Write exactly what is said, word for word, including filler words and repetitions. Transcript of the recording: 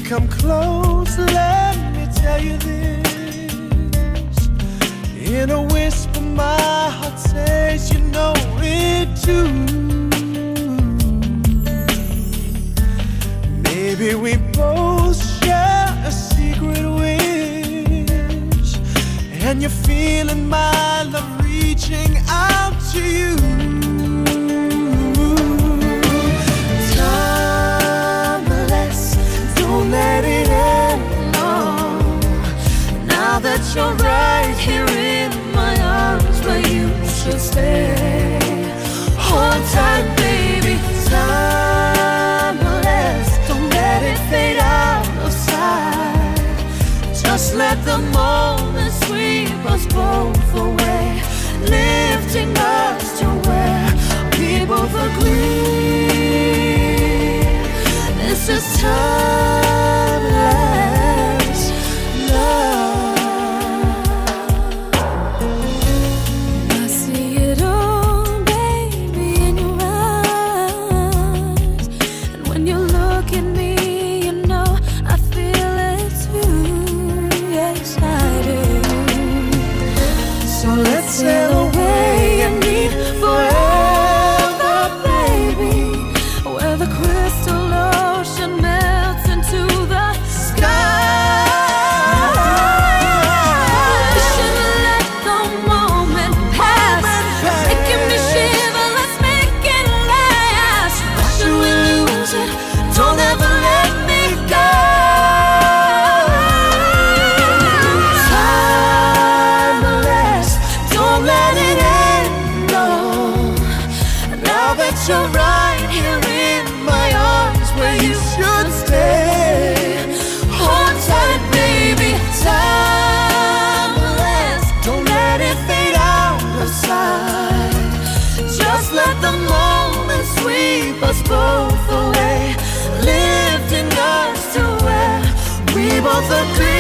Come close, let me tell you this. In a whisper, my heart says you know it too. Maybe we both share a secret wish, and you're feeling my love reaching out to you. Don't let it end, no. Now that you're right here in my arms, where you should stay. Hold tight, baby, timeless. Don't let it fade out of sight. Just let the moment sweep us both away, lifting us to where we both agree. This is timeless love. I see it all, baby, in your eyes. And when you look at me, you know I feel it too. Yes, I do. So let's sail away and meet forever, baby, where the crystal melts into the sky. We shouldn't let the moment pass, making me shiver. Let's make it last. Why should we lose it? Don't ever let me go. Timeless, don't let it end, no. Now that you're right here in my arms, where you should stay. Hold tight, baby, timeless. Don't let it fade out of sight. Just let the moment sweep us both away, lifting us to where we both agree.